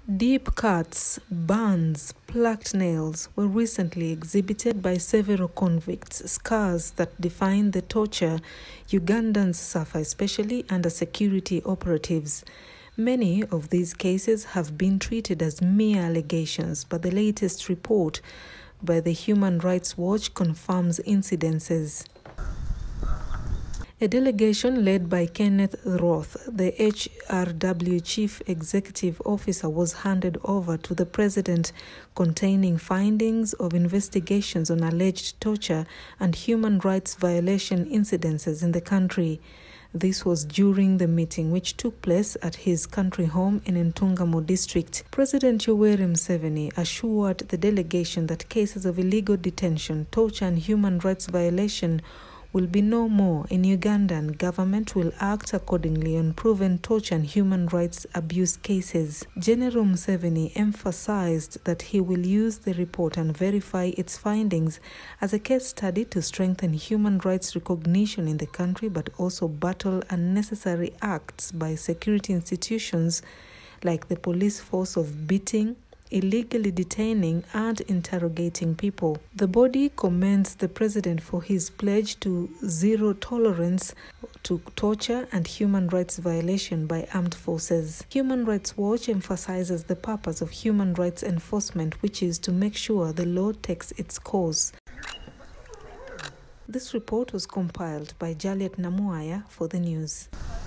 Deep cuts, burns, plucked nails were recently exhibited by several convicts, scars that define the torture Ugandans suffer, especially under security operatives. Many of these cases have been treated as mere allegations, but the latest report by the Human Rights Watch confirms incidences. A delegation led by Kenneth Roth, the HRW Chief Executive Officer, was handed over to the President, containing findings of investigations on alleged torture and human rights violation incidences in the country. This was during the meeting, which took place at his country home in Ntungamo district. President Yoweri Museveni assured the delegation that cases of illegal detention, torture and human rights violation will be no more in Uganda, and government will act accordingly on proven torture and human rights abuse cases. General Museveni emphasized that he will use the report and verify its findings as a case study to strengthen human rights recognition in the country, but also battle unnecessary acts by security institutions like the police force of beating, illegally detaining and interrogating people. The body commends the president for his pledge to zero tolerance to torture and human rights violation by armed forces. Human Rights Watch emphasizes the purpose of human rights enforcement, which is to make sure the law takes its course. This report was compiled by Juliet Namuaya for the news.